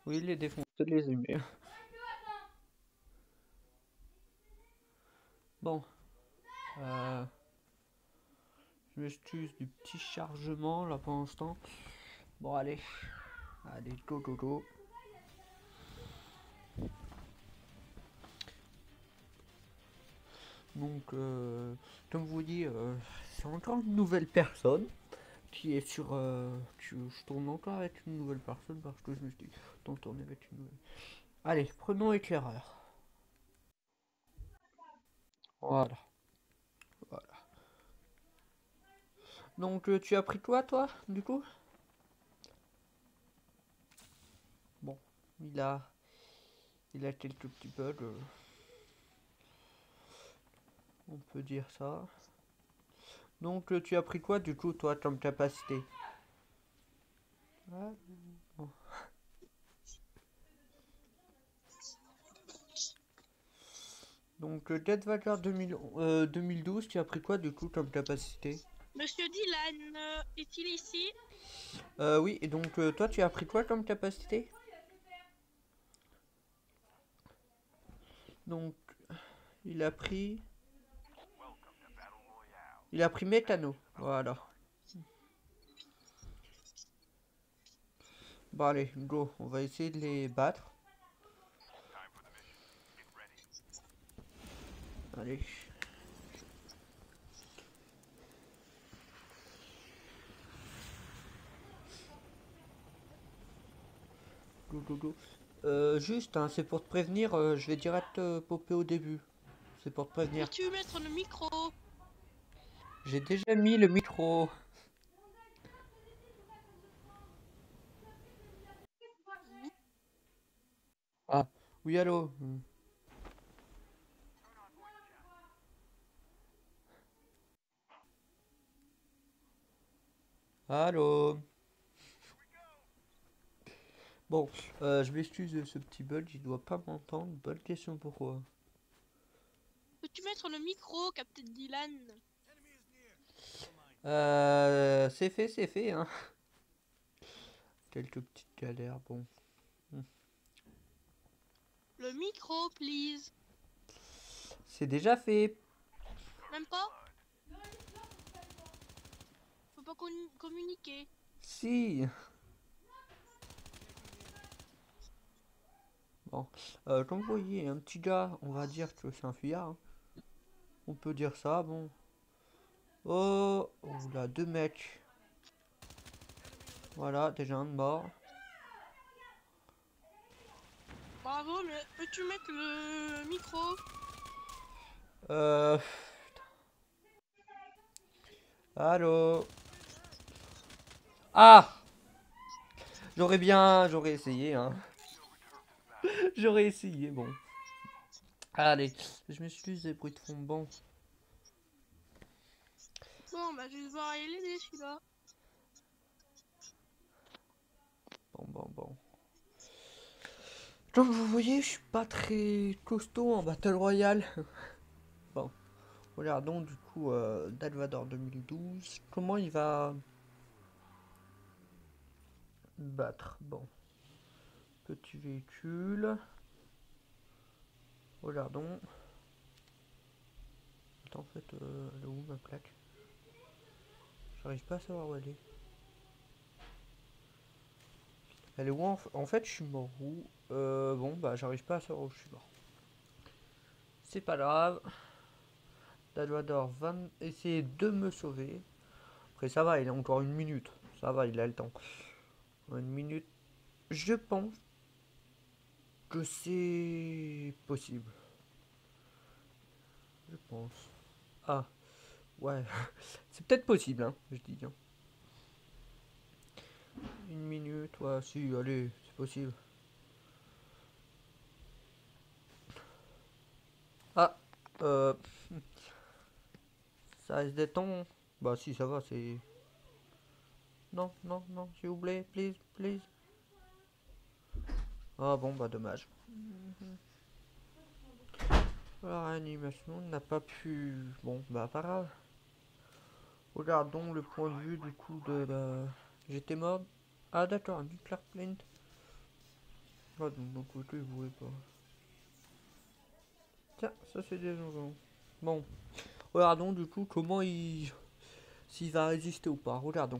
Oui, les défoncer, les aimer. Bon, euh, je m'excuse du petit chargement là pour l'instant. Bon, allez, allez, go, go, go. Donc, comme vous voyez, c'est encore une nouvelle personne qui est sur. Je tourne encore avec une nouvelle personne parce que je me suis dit, autant tourner avec une nouvelle. Allez, prenons éclaireur. Voilà, voilà. Donc, tu as pris quoi, toi, du coup? Bon, il a, il a quelques petits bugs, on peut dire ça. Donc, tu as pris quoi, du coup, toi, comme capacité? Ah, bon. Donc, Dead Valor 2012, tu as pris quoi, du coup, comme capacité? Monsieur Dylan, est-il ici? Oui, et donc, toi, tu as pris quoi comme capacité? Donc, il a pris... Il a pris mécano, voilà. Bon, allez, go, on va essayer de les battre. Allez. Go, go, go. Juste, hein, c'est pour te prévenir, je vais direct popper au début. C'est pour te prévenir. Peux-tu mettre le micro? J'ai déjà mis le micro. Ah, oui, allô. Allô. Bon, je m'excuse de ce petit bug, il doit pas m'entendre. Bonne question, pourquoi? Peux-tu mettre le micro, Captain Dylan? C'est fait, hein. Quelques petites galères, bon. Le micro, please. C'est déjà fait. Même pas? Faut pas communiquer. Si. Bon, comme vous voyez, un petit gars, on va dire que c'est un fuyard, hein. On peut dire ça, bon. Oh, oula, deux mecs. Voilà, déjà un de mort. Bravo, mais peux-tu mettre le micro? Euh... Allô. Ah, j'aurais essayé, hein. J'aurais essayé, bon. Allez, je m'excuse des bruits de fond, bon. Bon, bah je vais devoir aller l'aider celui-là. Bon. Comme vous voyez, je suis pas très costaud en Battle Royale. Bon, regardons du coup Dalvador 2012. Comment il va battre? Bon, petit véhicule. Regardons. Attends, en fait, elle est où ma plaque? J'arrive pas à savoir où elle est. Elle est où en fait, je suis mort où? Bon, bah, j'arrive pas à savoir où je suis mort. C'est pas grave. Dalvador va essayer de me sauver. Après, ça va, il a encore une minute. Ça va, il a le temps. Une minute. Je pense que c'est possible. Je pense. Ah, ouais. C'est peut-être possible, hein, je dis. Hein. Une minute, ouais, si, allez, c'est possible. Ah, euh, ça reste des temps. Bah, si, ça va, c'est. Non, s'il vous plaît, please. Ah, bon, bah, dommage. La réanimation n'a pas pu. Bon, bah, pas grave. Regardons le point de vue du coup de la. J'étais mort. Ah, d'accord, Nuclear Plant. Ah, donc d'un côté, vous voulez pas. Tiens, ça c'est des donjons. Bon, regardons du coup comment il... S'il va résister ou pas. Regardons.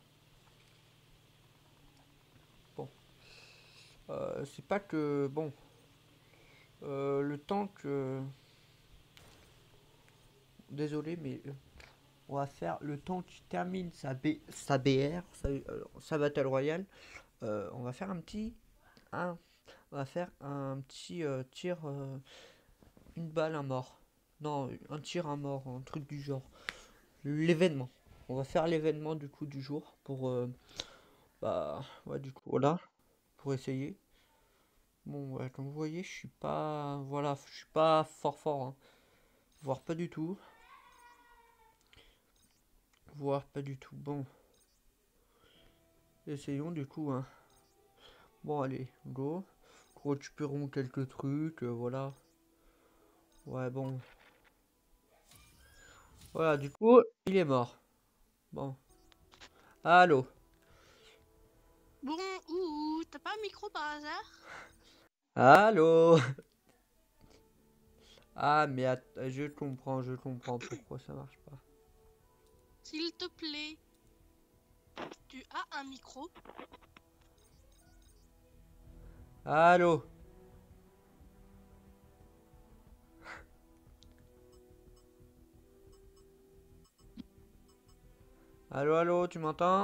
Bon. C'est pas que... Bon. Le temps que... Désolé, mais... On va faire le temps qu'il termine sa BR, sa Battle Royale. On va faire un petit... on va faire un petit tir... une balle, un mort. Non, un tir, un mort. Un truc du genre. L'événement. On va faire l'événement du coup du jour pour... bah... Ouais, du coup, voilà. Pour essayer. Bon, ouais, comme vous voyez, je suis pas... Voilà, je suis pas fort, hein. Voire pas du tout. Voire pas du tout. Bon. Essayons du coup, hein. Bon, allez, go. Récupérons quelques trucs, voilà. Ouais, bon. Voilà, du coup, il est mort. Bon. Allô. Bon, t'as pas un micro par hasard? Allô. Ah, mais je comprends pourquoi ça marche pas. S'il te plaît, tu as un micro? Allô. Allô, allô, tu m'entends?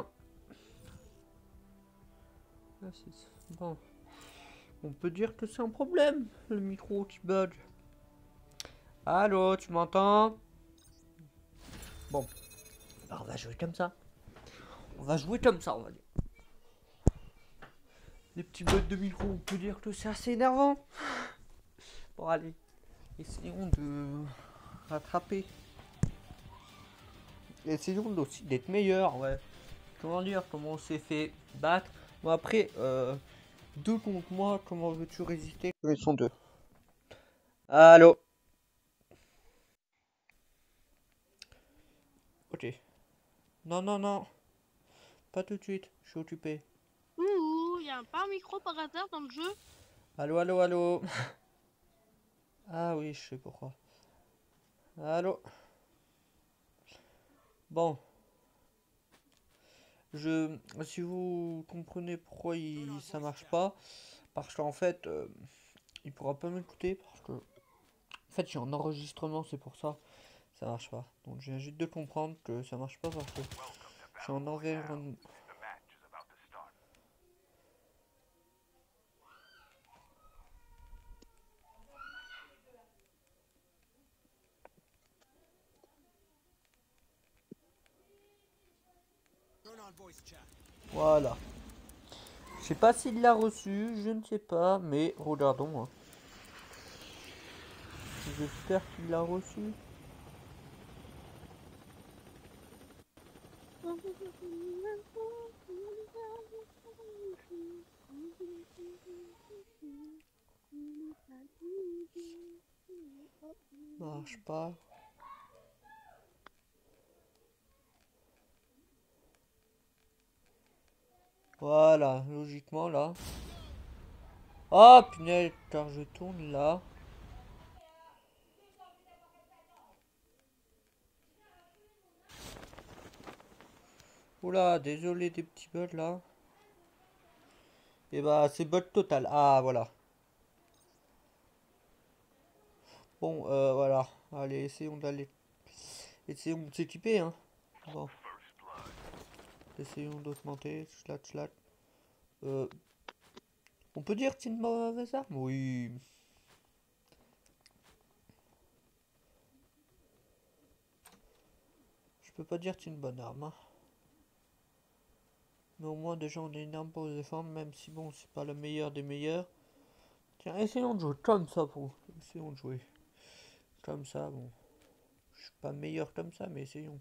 Ah, bon. On peut dire que c'est un problème, le micro qui bug. Allô, tu m'entends? Bon, bah, on va jouer comme ça. On va jouer comme ça, on va dire. Les petits bugs de micro, on peut dire que c'est assez énervant. Bon, allez, essayons de rattraper. Essayons aussi d'être meilleurs, ouais. Comment dire, comment on s'est fait battre. Bon, après, deux contre moi, comment veux-tu résister quand ils sont deux? Allô? Ok. Non, non, non. Pas tout de suite, je suis occupé. Y a pas un micro par hasard dans le jeu? Allô, allô, allô. Ah oui, je sais pourquoi. Allô? Bon. Si vous comprenez pourquoi ça marche pas, parce qu'en fait, il pourra pas m'écouter, parce que, en fait, je suis en enregistrement, c'est pour ça, ça marche pas. Donc, je viens juste de comprendre que ça marche pas parce que je suis en environnement. Voilà. Je sais pas s'il l'a reçu, je ne sais pas, mais regardons, hein. J'espère qu'il l'a reçu. Marche pas. Voilà, logiquement là. Oh punaise, car je tourne là. Oula, désolé des petits bugs là. Et bah c'est bug total. Ah voilà. Bon, voilà. Allez, essayons d'aller. Essayons de s'équiper, hein. Bon. Essayons d'augmenter. Schlat, schlat. Euh, on peut dire que c'est une mauvaise arme? Oui. Je peux pas dire que c'est une bonne arme, hein. Mais au moins déjà on a une arme pour se défendre, même si bon, c'est pas le meilleur des meilleurs. Tiens, essayons de jouer comme ça pour. Essayons de jouer. Comme ça, bon. Je suis pas meilleur comme ça, mais essayons.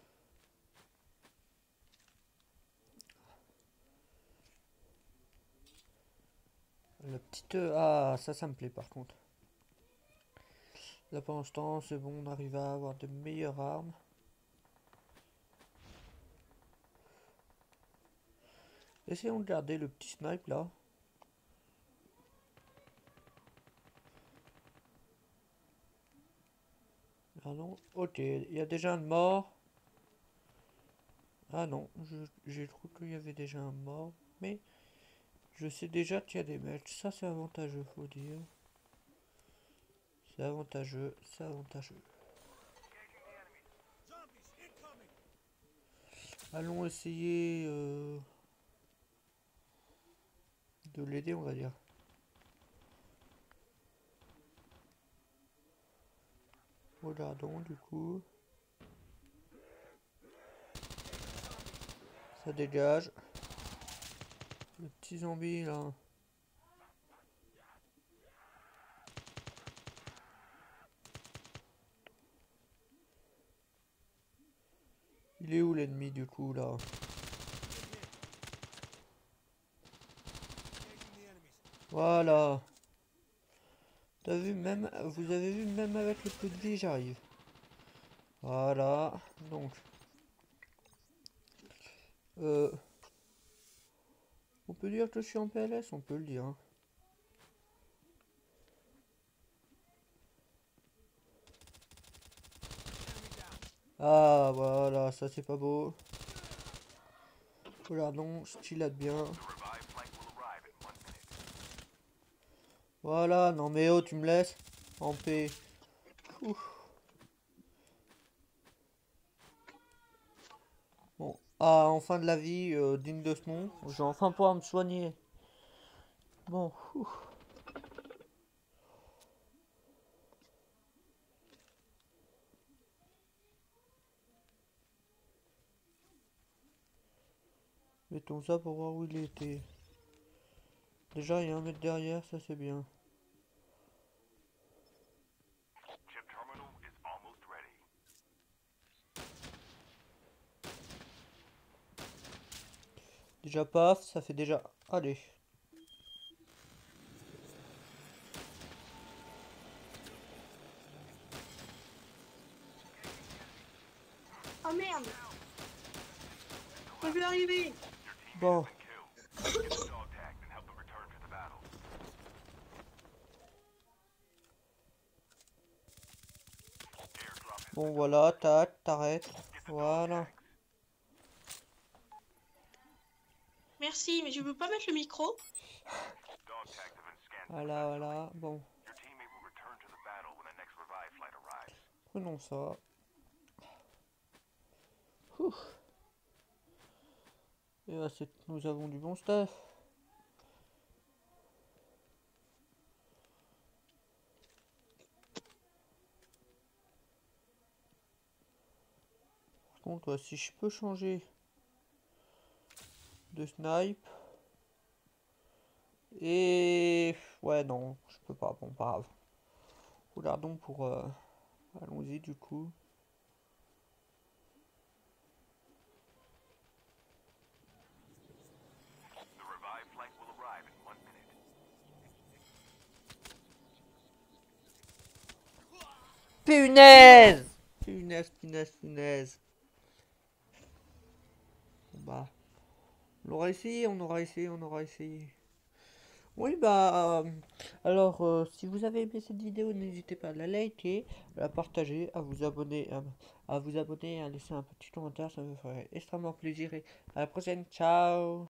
La petite... Ah, ça me plaît par contre. Là pour l'instant, c'est bon, on arrive à avoir de meilleures armes. Essayons de garder le petit snipe là. Ah non, ok, il y a déjà un mort. Ah non, j'ai cru qu'il y avait déjà un mort, mais je sais déjà qu'il y a des mecs. Ça c'est avantageux, faut dire. C'est avantageux, c'est avantageux. Allons essayer de l'aider, on va dire. Regardons du coup. Ça dégage. Le petit zombie là. Il est où l'ennemi du coup là? Voilà. T'as vu même, vous avez vu même avec le peu de vie j'arrive. Voilà. Donc. On peut dire que je suis en PLS, on peut le dire. Hein. Ah voilà, ça c'est pas beau. Regardons, stylade bien. Voilà, non mais oh, tu me laisses en paix. Ouf. Bon, ah, en fin de la vie, digne de ce nom, je vais enfin pouvoir me soigner. Bon, ouf. Mettons ça pour voir où il était. Déjà, il y a un mec derrière, ça c'est bien. Déjà paf, ça fait déjà... Allez. Oh merde! Je vais arriver! Bon. Bon voilà, tac, t'arrêtes. Voilà. Merci, mais je peux pas mettre le micro? Voilà, voilà. Bon. Prenons ça. Ouf. Et là, nous avons du bon stuff. Par contre, si je peux changer de snipe. Et... Ouais, non, je peux pas. Bon, pas grave. Regardons pour... Allons-y, du coup. Punaise! Punaise, punaise, punaise. Bon, bah... On aura essayé, on aura essayé, on aura essayé. Oui, bah... alors, si vous avez aimé cette vidéo, n'hésitez pas à la liker, à la partager, à vous abonner, à vous abonner, à laisser un petit commentaire, ça me ferait extrêmement plaisir. Et à la prochaine, ciao!